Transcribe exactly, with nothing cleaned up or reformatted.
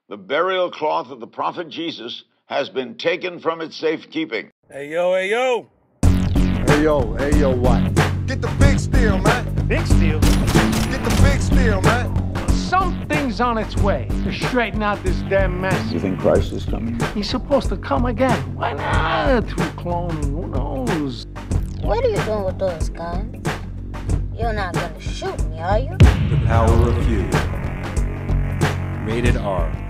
The burial cloth of the prophet Jesus has been taken from its safekeeping. Hey, yo, hey, yo. Hey, yo, hey, yo, what? Get the big steel, man. Big steel? Get the big steel, man. Something's on its way to straighten out this damn mess. You think Christ is coming? He's supposed to come again. Why not? Through cloning, who knows? What are you doing with those guns? You're not gonna shoot me, are you? The Power of You. Rated R.